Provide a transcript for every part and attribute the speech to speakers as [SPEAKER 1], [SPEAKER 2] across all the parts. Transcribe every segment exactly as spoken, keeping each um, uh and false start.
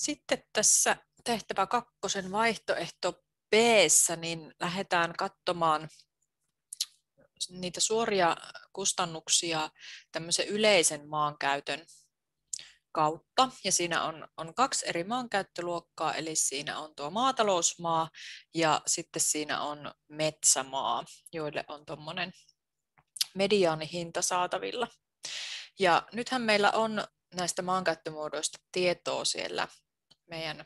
[SPEAKER 1] Sitten tässä tehtävä kakkosen vaihtoehto B:ssä, niin lähdetään katsomaan niitä suoria kustannuksia tämmöisen yleisen maankäytön kautta. Ja siinä on, on kaksi eri maankäyttöluokkaa, eli siinä on tuo maatalousmaa ja sitten siinä on metsämaa, joille on tuommoinen mediaanihinta saatavilla. Ja nythän meillä on näistä maankäyttömuodoista tietoa siellä meidän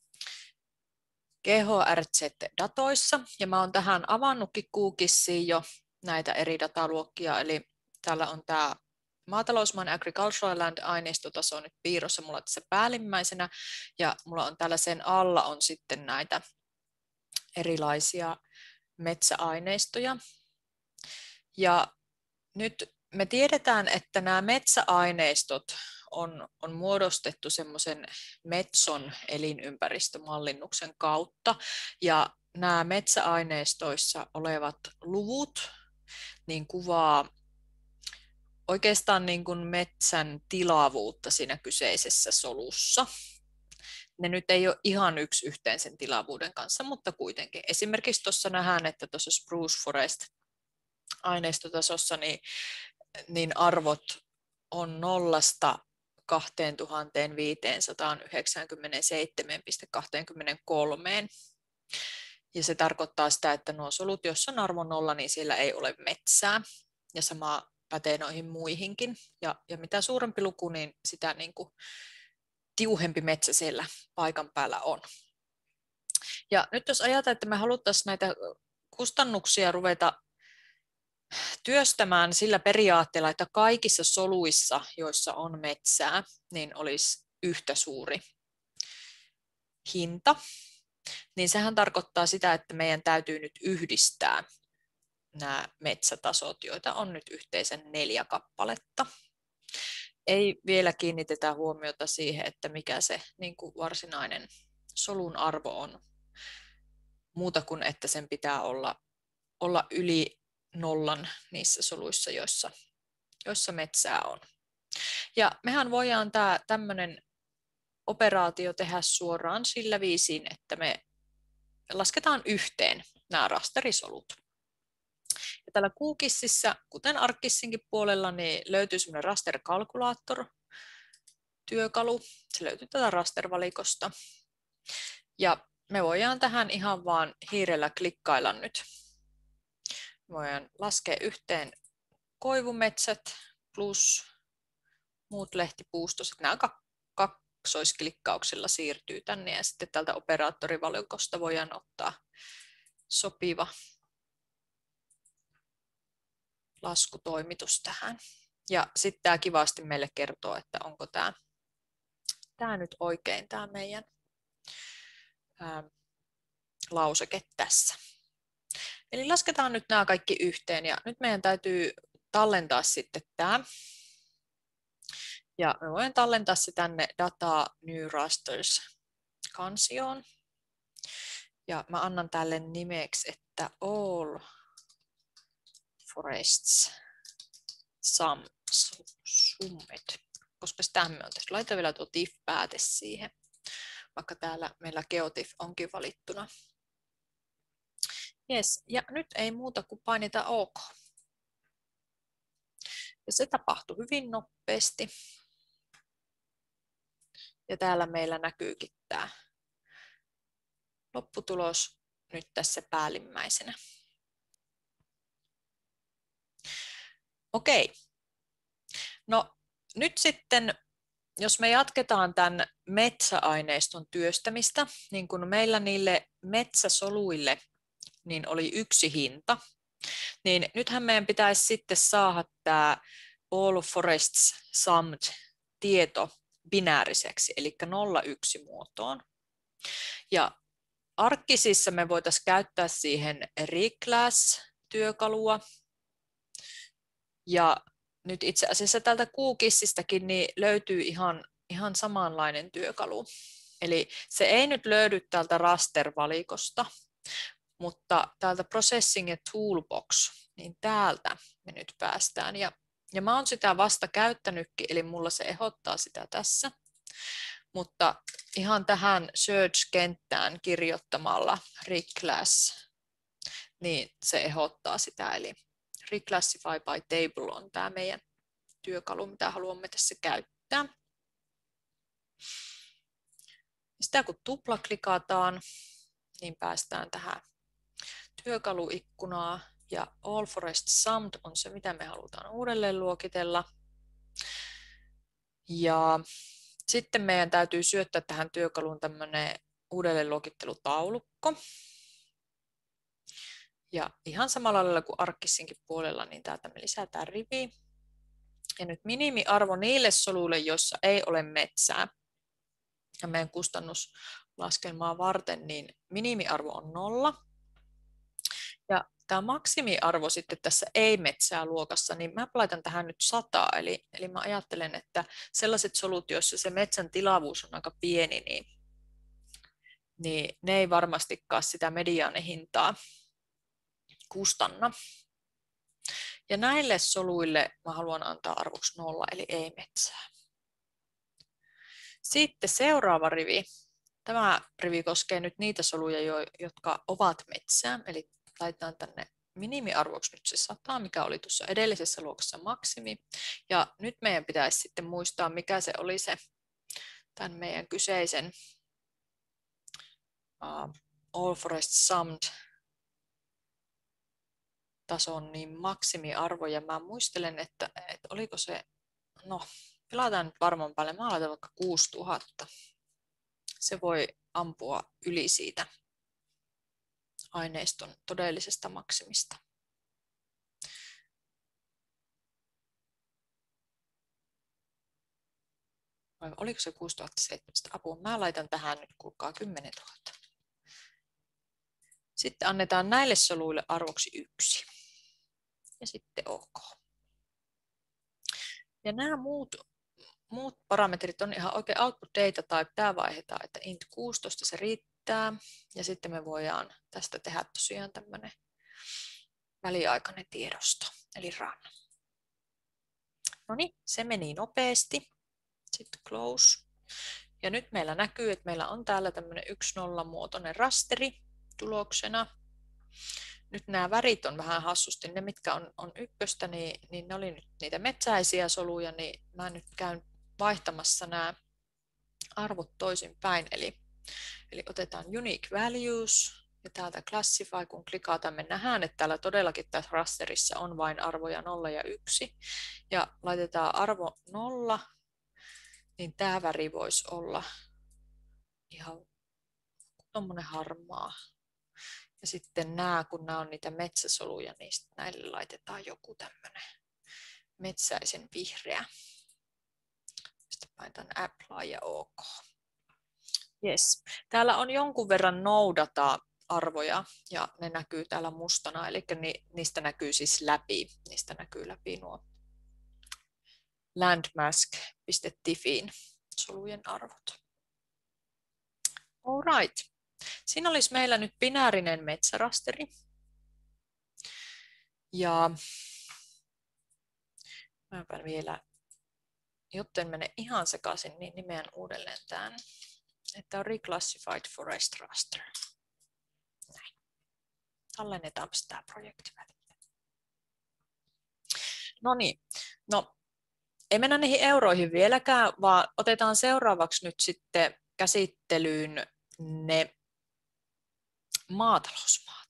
[SPEAKER 1] G H R Z-datoissa, ja mä oon tähän avannutkin Qiskissiin jo näitä eri dataluokkia, eli täällä on tämä maatalousmaan Agricultural Land-aineistotaso nyt piirrossa mulla tässä päällimmäisenä, ja mulla on täällä sen alla on sitten näitä erilaisia metsäaineistoja. Ja nyt me tiedetään, että nämä metsäaineistot on, on muodostettu semmoisen Metson elinympäristömallinnuksen kautta, ja nämä metsäaineistoissa olevat luvut niin kuvaa oikeastaan niin kuin metsän tilavuutta siinä kyseisessä solussa. Ne nyt ei ole ihan yksi yhteen sen tilavuuden kanssa, mutta kuitenkin. Esimerkiksi tuossa nähdään, että tuossa Spruce Forest aineistotasossa niin, niin arvot on nollasta kaksituhattaviisisataayhdeksänkymmentäseitsemän pilkku kaksikymmentäkolme. Ja se tarkoittaa sitä, että nuo solut, jos on arvo nolla, niin siellä ei ole metsää. Ja sama pätee noihin muihinkin. Ja, ja mitä suurempi luku, niin sitä niin kuin tiuhempi metsä siellä paikan päällä on. Ja nyt jos ajatellaan, että me haluttaisiin näitä kustannuksia ruveta työstämään sillä periaatteella, että kaikissa soluissa, joissa on metsää, niin olisi yhtä suuri hinta, niin sehän tarkoittaa sitä, että meidän täytyy nyt yhdistää nämä metsätasot, joita on nyt yhteensä neljä kappaletta. Ei vielä kiinnitetä huomiota siihen, että mikä se niin kuin varsinainen solun arvo on, muuta kuin että sen pitää olla, olla yli nollan niissä soluissa, joissa, joissa metsää on. Ja mehän voidaan tämä tämmöinen operaatio tehdä suoraan sillä viisiin, että me lasketaan yhteen nämä rasterisolut. Ja täällä Qiskississä, kuten ArcGISinkin puolella, niin löytyy semmoinen raster calculator työkalu. Se löytyy tätä raster-valikosta. Ja me voidaan tähän ihan vaan hiirellä klikkailla nyt. Voidaan laskea yhteen koivumetsät plus muut lehtipuustoset. Nämä kaksoisklikkauksella siirtyy tänne ja sitten tältä operaattorivalikosta voidaan ottaa sopiva laskutoimitus tähän. Ja sitten tämä kivasti meille kertoo, että onko tämä, tämä nyt oikein tämä meidän ää, lauseke tässä. Eli lasketaan nyt nämä kaikki yhteen ja nyt meidän täytyy tallentaa sitten tämä. Ja me voin tallentaa se tänne Data New Rasters -kansioon. Ja mä annan tälle nimeksi, että All Forests Sum, Summed, koska sitähän me on tässä. Laita vielä tuo TIFF-pääte siihen, vaikka täällä meillä GeoTIFF onkin valittuna. Yes, ja nyt ei muuta kuin painita OK. Ja se tapahtui hyvin nopeasti. Ja täällä meillä näkyykin tämä lopputulos nyt tässä päällimmäisenä. Okei. No nyt sitten, jos me jatketaan tämän metsäaineiston työstämistä, niin kun meillä niille metsäsoluille niin oli yksi hinta, niin nythän meidän pitäisi sitten saada tämä All Forests Summed tieto binääriseksi, eli nolla yksi muotoon. Ja ArcGISissa me voitaisiin käyttää siihen reclass-työkalua. Ja nyt itse asiassa täältä Qiskistäkin niin löytyy ihan, ihan samanlainen työkalu. Eli se ei nyt löydy täältä raster-valikosta, mutta täältä Processing ja Toolbox, niin täältä me nyt päästään. Ja, ja mä oon sitä vasta käyttänytkin, eli mulla se ehdottaa sitä tässä. mutta ihan tähän search-kenttään kirjoittamalla reclass, niin se ehdottaa sitä, eli reclassify by table on tämä meidän työkalu, mitä haluamme tässä käyttää. Sitä kun tuplaklikataan, niin päästään tähän työkaluikkunaan, ja All Forest Summed on se, mitä me halutaan uudelleen luokitella. Ja sitten meidän täytyy syöttää tähän työkaluun tämmöinen uudelleenluokittelutaulukko. Ja ihan samalla lailla kuin Arcgisinkin puolella, niin täältä me lisätään rivi. Ja nyt minimiarvo niille soluille, joissa ei ole metsää. Ja meidän kustannuslaskelmaa varten, niin minimiarvo on nolla. Ja tämä maksimiarvo sitten tässä ei-metsää luokassa, niin mä laitan tähän nyt sata. Eli, eli mä ajattelen, että sellaiset solut, joissa se metsän tilavuus on aika pieni, niin, niin ne ei varmastikaan sitä mediaanihintaa kustanna. Ja näille soluille mä haluan antaa arvoksi nolla, eli ei metsää. Sitten seuraava rivi. Tämä rivi koskee nyt niitä soluja, jotka ovat metsää, eli laitetaan tänne minimiarvoksi nyt se sata, mikä oli tuossa edellisessä luokassa maksimi. Ja nyt meidän pitäisi sitten muistaa, mikä se oli se tämän meidän kyseisen uh, All Forest Summed tason niin maksimiarvo. Ja mä muistelen, että, että oliko se, no pelataan nyt varmaan paljon, mä laitan vaikka kuusituhatta. Se voi ampua yli siitä aineiston todellisesta maksimista. Vai oliko se kuusituhattaseitsemänsataa? Apua, mä laitan tähän nyt, kuulkaa, kymmenentuhatta. Sitten annetaan näille soluille arvoksi yksi. Ja sitten OK. Ja nämä muut, muut parametrit on ihan oikein output data type. Tämä vaihdetaan, että int kuusitoista se riittää. Ja sitten me voidaan tästä tehdä tosiaan tämmöinen väliaikainen tiedosto, eli run. No niin, se meni nopeasti. Sitten close. Ja nyt meillä näkyy, että meillä on täällä tämmöinen yksi nolla muotoinen rasteri tuloksena. Nyt nämä värit on vähän hassusti. Ne, mitkä on, on ykköstä, niin, niin ne oli nyt niitä metsäisiä soluja, niin mä nyt käyn vaihtamassa nämä arvot toisinpäin. Eli, eli otetaan unique values ja täältä classify, kun klikataan, me nähdään, että täällä todellakin tässä rasterissa on vain arvoja nolla ja yksi. Ja laitetaan arvo nolla, niin tämä väri voisi olla ihan tuommoinen harmaa. Ja sitten nämä, kun nämä on niitä metsäsoluja, niin näille laitetaan joku tämmöinen metsäisen vihreä. Sitten painetaan apply ja OK. Yes. Täällä on jonkun verran no-data-arvoja ja ne näkyy täällä mustana, eli niistä näkyy siis läpi, niistä näkyy läpi nuo landmask.tifin solujen arvot. All right. Siinä olisi meillä nyt binäärinen metsärasteri. Ja mäpä vielä, jotten mene ihan sekaisin, niin nimeän uudelleen tämän, että on reclassified forest raster. Näin. Tallennetaan tämä projekti välillä. No niin, no ei mennä niihin euroihin vieläkään, vaan otetaan seuraavaksi nyt sitten käsittelyyn ne maatalousmaat.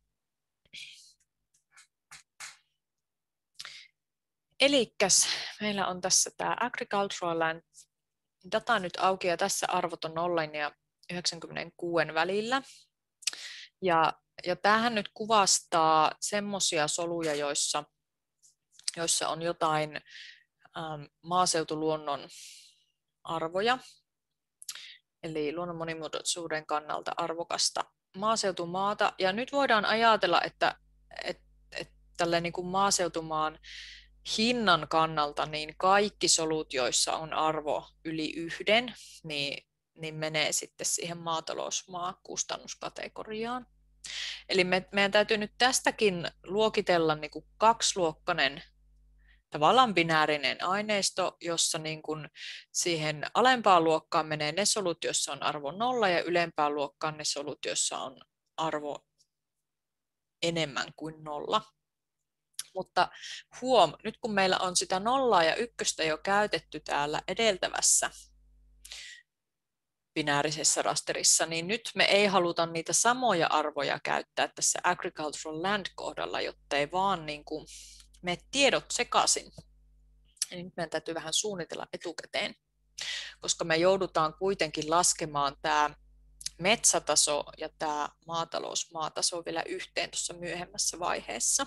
[SPEAKER 1] Elikkäs meillä on tässä tämä agricultural land data nyt auki ja tässä arvot on nolla ja yhdeksänkymmentäkuusi välillä. Ja, ja tämähän nyt kuvastaa semmoisia soluja, joissa, joissa on jotain ähm, maaseutuluonnon arvoja, eli luonnon monimuotoisuuden kannalta arvokasta maaseutumaata. Ja nyt voidaan ajatella, että, että, että tälle niin kuin maaseutumaan hinnan kannalta niin kaikki solut, joissa on arvo yli yhden, niin, niin menee sitten siihen maatalousmaa kustannuskategoriaan. Eli me, meidän täytyy nyt tästäkin luokitella niin kuin kaksiluokkainen tavallaan binäärinen aineisto, jossa niin kuin siihen alempaan luokkaan menee ne solut, joissa on arvo nolla, ja ylempään luokkaan ne solut, joissa on arvo enemmän kuin nolla. Mutta huom, nyt kun meillä on sitä nollaa ja ykköstä jo käytetty täällä edeltävässä binäärisessä rasterissa, niin nyt me ei haluta niitä samoja arvoja käyttää tässä agricultural land kohdalla, jotta ei vaan niin kuin mene tiedot sekaisin. Eli nyt meidän täytyy vähän suunnitella etukäteen, koska me joudutaan kuitenkin laskemaan tämä metsätaso ja tämä maatalousmaataso vielä yhteen tuossa myöhemmässä vaiheessa.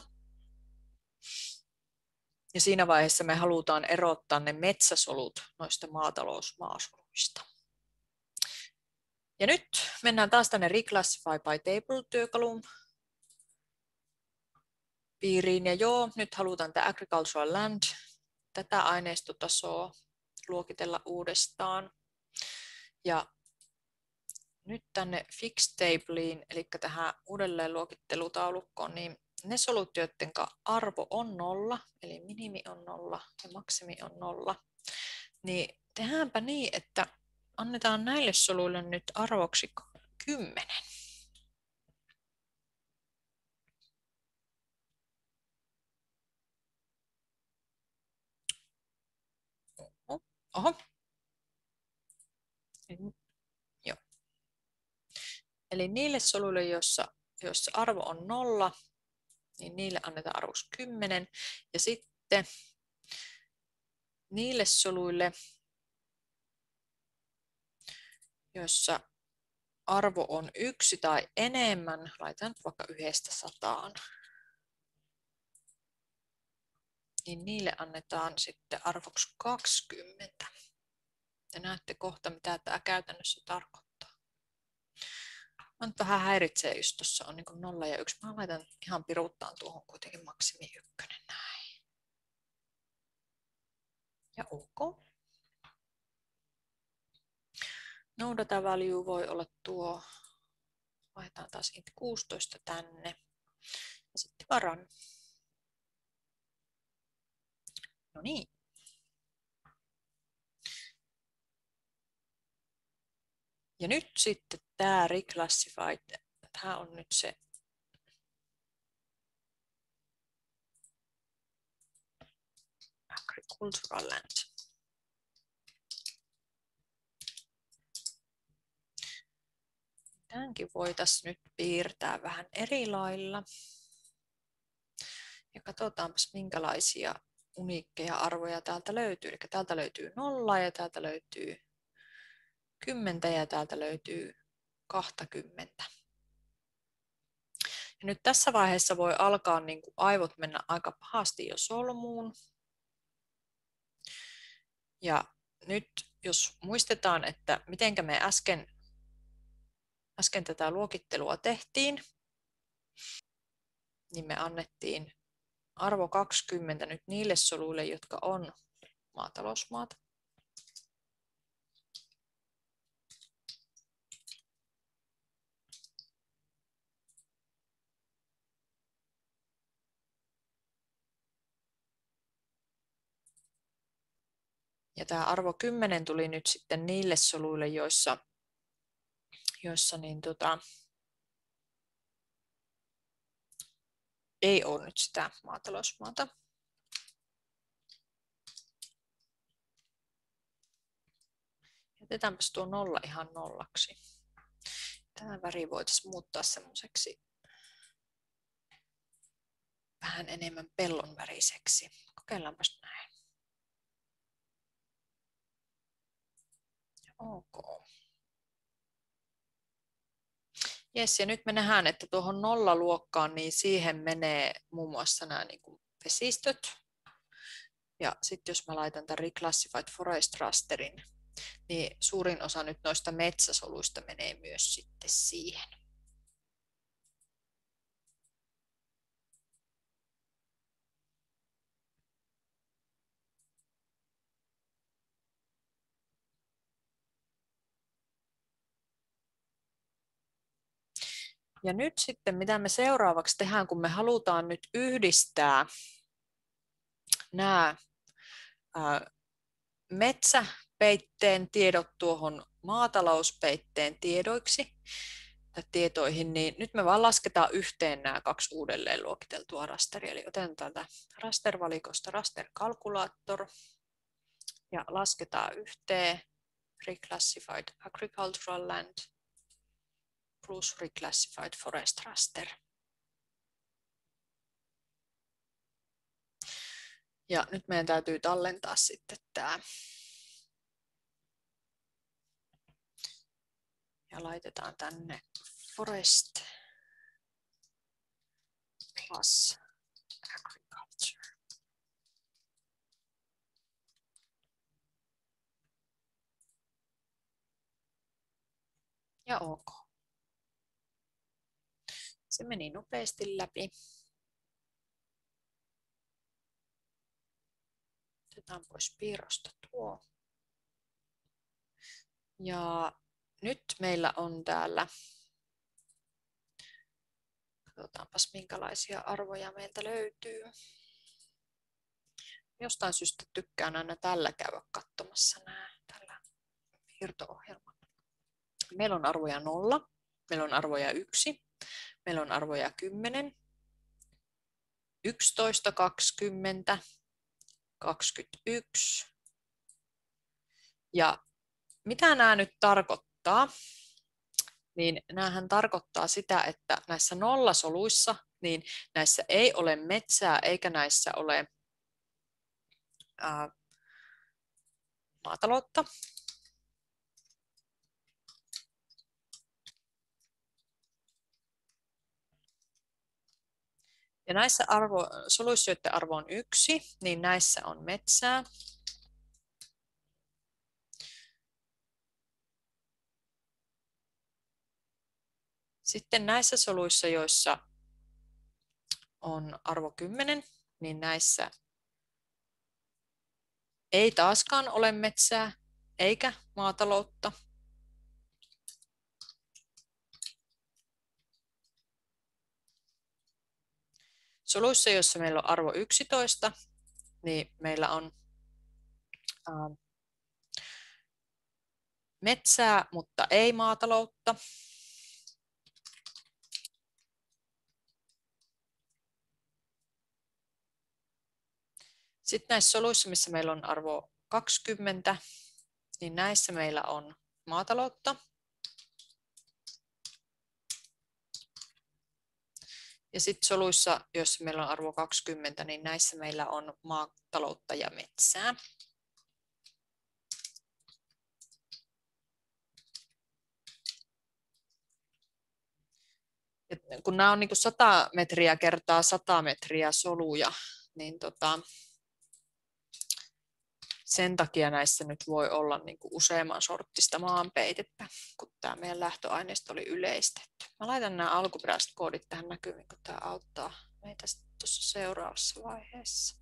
[SPEAKER 1] Ja siinä vaiheessa me halutaan erottaa ne metsäsolut noista maatalousmaasoluista. Ja nyt mennään taas tänne Reclassify by Table-työkaluun piiriin. Ja joo, nyt halutaan tämä Agricultural Land, tätä aineistotasoa luokitella uudestaan. Ja nyt tänne Fix Tableen, eli tähän uudelleen luokittelutaulukkoon, niin ne solut, joiden arvo on nolla, eli minimi on nolla ja maksimi on nolla, niin tehdäänpä niin, että annetaan näille soluille nyt arvoksi kymmenen. Oho. Joo. Eli niille soluille, joissa, joissa arvo on nolla, niin niille annetaan arvoksi kymmenen. Ja sitten niille soluille, joissa arvo on yksi tai enemmän, laitetaan vaikka yhdestä sataan, niin niille annetaan sitten arvoksi kaksikymmentä. Ja näette kohta, mitä tämä käytännössä tarkoittaa. Mä nyt vähän häiritsee, jos tuossa on niin kuin nolla ja yksi. Mä laitan ihan piruuttaan tuohon kuitenkin maksimi ykkönen näin. Ja ok. No data value voi olla tuo. Vaihdetaan taas int kuusitoista tänne. Ja sitten varan. No niin. Ja nyt sitten tämä reclassified, tämä on nyt se agricultural land. Tämänkin voitaisiin nyt piirtää vähän eri lailla. Ja katsotaanpas minkälaisia uniikkeja arvoja täältä löytyy. Eli täältä löytyy nolla ja täältä löytyy kymmentä ja täältä löytyy kaksikymmentä. Ja nyt tässä vaiheessa voi alkaa niin kuin aivot mennä aika pahasti jo solmuun. Ja nyt jos muistetaan, että mitenkä me äsken, äsken tätä luokittelua tehtiin, niin me annettiin arvo kaksikymmentä nyt niille soluille, jotka on maatalousmaata. Ja tämä arvo kymmenen tuli nyt sitten niille soluille, joissa, joissa niin tota, ei ole nyt sitä maatalousmaata. Jätetäänpäs tuo nolla ihan nollaksi. Tämä väri voitaisiin muuttaa semmoiseksi vähän enemmän pellon väriseksi. Kokeillaanpas näin. Ok. Jes, ja nyt me nähdään, että tuohon nollaluokkaan, niin siihen menee muun muassa nämä niin kuin vesistöt. Ja sitten jos mä laitan tämän Reclassified Forest Rasterin, niin suurin osa nyt noista metsäsoluista menee myös sitten siihen. Ja nyt sitten, mitä me seuraavaksi tehdään, kun me halutaan nyt yhdistää nämä ää, metsäpeitteen tiedot tuohon maatalouspeitteen tiedoiksi tai tietoihin, niin nyt me vaan lasketaan yhteen nämä kaksi uudelleen luokiteltua rasteria. Eli otetaan täältä rastervalikosta raster calculator ja lasketaan yhteen reclassified agricultural land plus reclassified forest raster. Ja nyt meidän täytyy tallentaa sitten tämä. Ja laitetaan tänne forest plus agriculture. Ja OK. Se meni nopeasti läpi. Otetaan pois piirrosta tuo. Ja nyt meillä on täällä, katsotaanpas minkälaisia arvoja meiltä löytyy. Jostain syystä tykkään aina tällä käydä katsomassa nämä tällä piirto-ohjelmalla. Meillä on arvoja nolla, meillä on arvoja yksi, meillä on arvoja kymmenen, yksitoista, kaksikymmentä, kaksikymmentäyksi. Ja mitä nämä nyt tarkoittaa? Niin näähän tarkoittaa sitä, että näissä nollasoluissa, niin näissä ei ole metsää eikä näissä ole ää, maataloutta. Ja näissä arvo, soluissa, joiden arvo on yksi, niin näissä on metsää. Sitten näissä soluissa, joissa on arvo kymmenen, niin näissä ei taaskaan ole metsää eikä maataloutta. Soluissa, joissa meillä on arvo yksitoista, niin meillä on ää, metsää, mutta ei maataloutta. Sitten näissä soluissa, missä meillä on arvo kaksikymmentä, niin näissä meillä on maataloutta. Ja sitten soluissa, joissa meillä on arvo kaksikymmentä, niin näissä meillä on maataloutta ja metsää. Ja kun nämä on niin kuin sata metriä kertaa sata metriä soluja, niin tota, sen takia näissä nyt voi olla niin kuin useamman sorttista maanpeitettä, kun tämä meidän lähtöaineisto oli yleistetty. Mä laitan nämä alkuperäiset koodit tähän näkyviin, kun tämä auttaa meitä tuossa seuraavassa vaiheessa.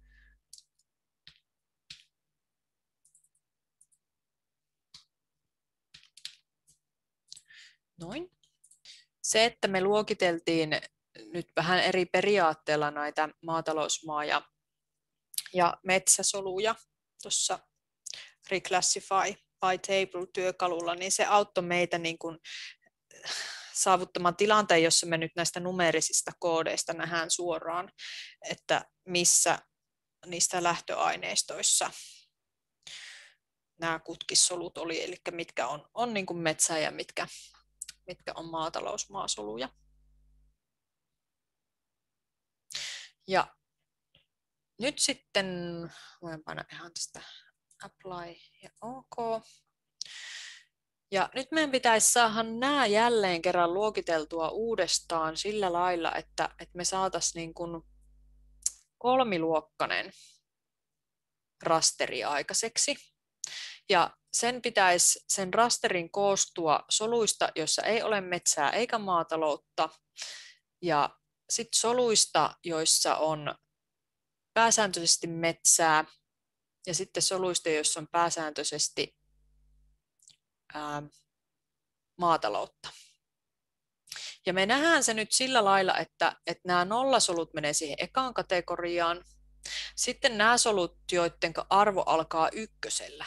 [SPEAKER 1] Noin. Se, että me luokiteltiin nyt vähän eri periaatteella näitä maatalousmaa- ja, ja metsäsoluja tuossa Reclassify by Table-työkalulla, niin se auttoi meitä niin kuin saavuttamaan tilanteen, jossa me nyt näistä numeerisista koodeista nähdään suoraan, että missä niistä lähtöaineistoissa nämä kutkissolut oli, eli mitkä on, on niin kuin metsää ja mitkä, mitkä on maatalousmaasoluja. Ja nyt sitten voin painaa ihan tästä apply ja OK. Ja nyt meidän pitäisi saada nämä jälleen kerran luokiteltua uudestaan sillä lailla, että, että me saataisiin niin kuin kolmiluokkainen rasteri aikaiseksi. Ja sen pitäisi sen rasterin koostua soluista, joissa ei ole metsää eikä maataloutta. Ja sitten soluista, joissa on pääsääntöisesti metsää. Ja sitten soluista, joissa on pääsääntöisesti ää, maataloutta. Ja me nähdään se nyt sillä lailla, että, että nämä nollasolut menee siihen ekaan kategoriaan Sitten nämä solut, joiden arvo alkaa ykkösellä,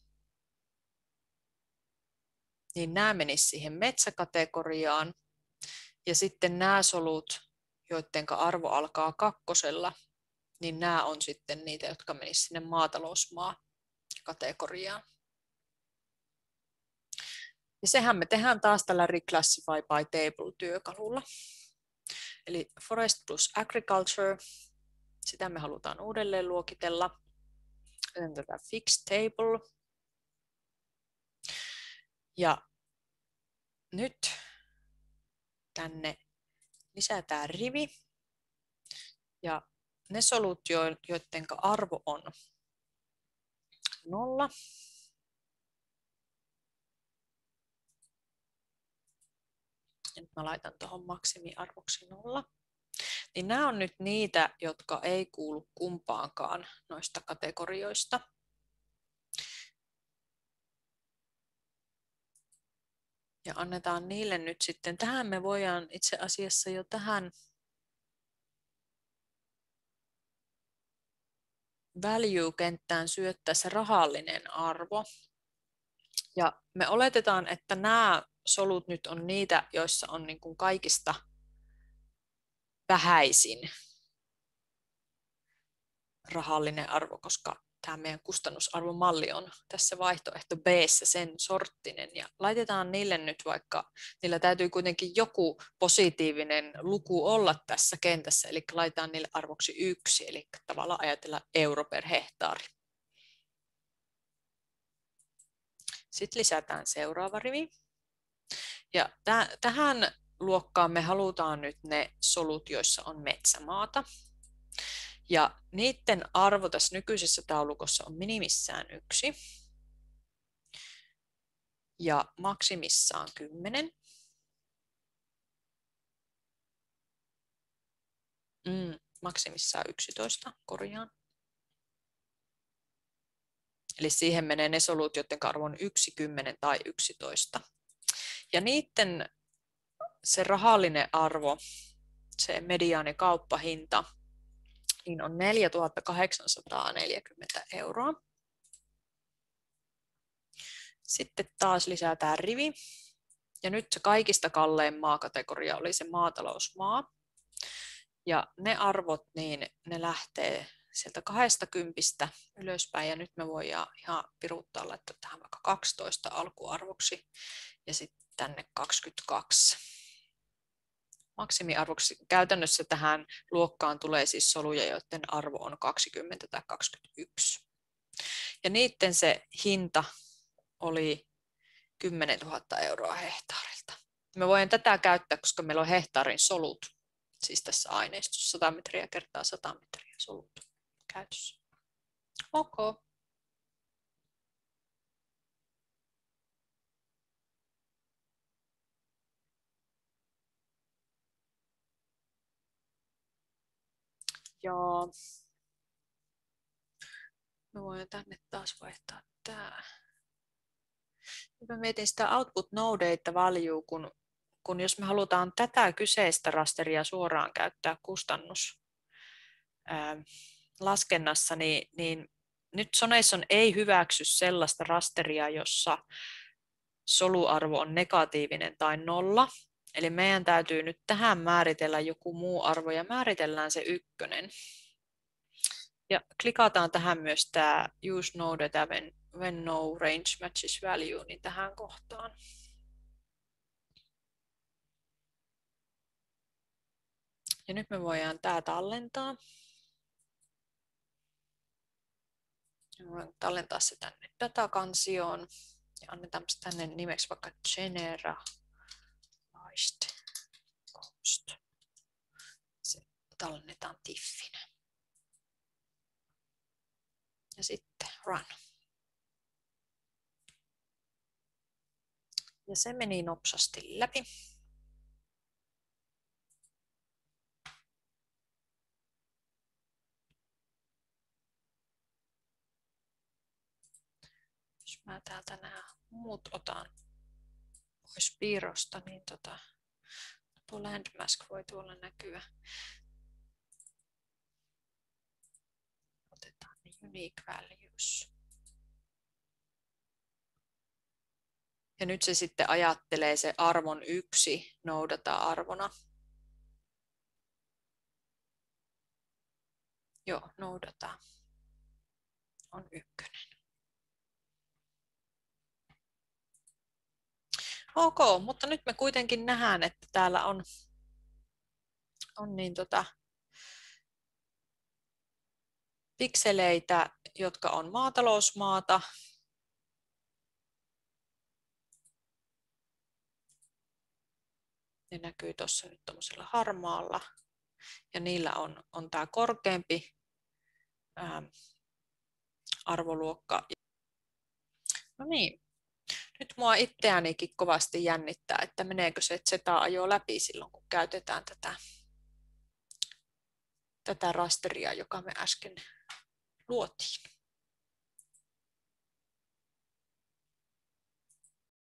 [SPEAKER 1] niin nämä menisivät siihen metsäkategoriaan. Ja sitten nämä solut, joiden arvo alkaa kakkosella, niin nämä on sitten niitä, jotka menisivät sinne maatalousmaa-kategoriaan. Ja sehän me tehdään taas tällä Reclassify by Table-työkalulla. Eli Forest plus Agriculture, sitä me halutaan uudelleen luokitella. Joten tätä Fixed Table. Ja nyt tänne lisätään rivi. Ja ne solut, joiden arvo on nolla, nyt mä laitan tuohon maksimiarvoksi nolla, niin nämä on nyt niitä, jotka ei kuulu kumpaankaan noista kategorioista. Ja annetaan niille nyt sitten, tähän me voidaan itse asiassa jo tähän value-kenttään syöttää se rahallinen arvo. Ja me oletetaan, että nämä solut nyt on niitä, joissa on niin kuin kaikista vähäisin rahallinen arvo, koska tämä meidän kustannusarvomalli on tässä vaihtoehto B:ssä sen sorttinen. Ja laitetaan niille nyt vaikka, niillä täytyy kuitenkin joku positiivinen luku olla tässä kentässä, eli laitetaan niille arvoksi yksi, eli tavallaan ajatella euro per hehtaari. Sitten lisätään seuraava rivi. Ja täh tähän luokkaan me halutaan nyt ne solut, joissa on metsämaata. Ja niiden arvo tässä nykyisessä taulukossa on minimissään yksi ja maksimissaan kymmenen. Mm, maksimissaan yksitoista, korjaan. Eli siihen menee ne solut, joiden arvo on yksi, kymmenen tai yksitoista. Ja niiden se rahallinen arvo, se mediaani kauppahinta, niin on neljätuhatta kahdeksansataaneljäkymmentä euroa. Sitten taas lisätään rivi. Ja nyt se kaikista kallein maakategoria oli se maatalousmaa. Ja ne arvot, niin ne lähtee sieltä kaksikymmentä ylöspäin. Ja nyt me voidaan ihan piruuttaa laittaa tähän vaikka kaksitoista alkuarvoksi ja sitten tänne kaksikymmentäkaksi. Maksimiarvoksi käytännössä tähän luokkaan tulee siis soluja, joiden arvo on kaksikymmentä tai kaksikymmentäyksi. Ja niiden se hinta oli kymmenentuhatta euroa hehtaarilta. Me voidaan tätä käyttää, koska meillä on hehtaarin solut, siis tässä aineistossa sata metriä kertaa sata metriä solut käytössä. Ok. Ja me voidaan tänne taas vaihtaa tämä. Mä mietin sitä output nodeta value, kun, kun jos me halutaan tätä kyseistä rasteria suoraan käyttää kustannus ää, laskennassa, niin, niin nyt Sonason ei hyväksy sellaista rasteria, jossa soluarvo on negatiivinen tai nolla. Eli meidän täytyy nyt tähän määritellä joku muu arvo ja määritellään se ykkönen. Ja klikataan tähän myös tämä use node data when, when no range matches value, niin tähän kohtaan. Ja nyt me voidaan tämä tallentaa. Ja voin tallentaa se tänne datakansioon ja annetaan tänne nimeksi vaikka generalized cost. Se tallennetaan tiffinä. Ja sitten run. Ja se meni nopsasti läpi. Jos mä täältä nämä muut otan pois piirrosta, niin tota, tuo landmask voi tuolla näkyä. unique values. Ja nyt se sitten ajattelee se arvon yksi noudata arvona. Joo, noudata on ykkönen. Ok, mutta nyt me kuitenkin nähdään, että täällä on, on niin tota, pikseleitä, jotka on maatalousmaata. Ne näkyy tuossa nyt tuollaisella harmaalla. Ja niillä on, on tämä korkeampi ää, arvoluokka. No niin, nyt mua itseäänikin kovasti jännittää, että meneekö se Z-ajo läpi silloin, kun käytetään tätä, tätä rasteria, joka me äsken luotiin.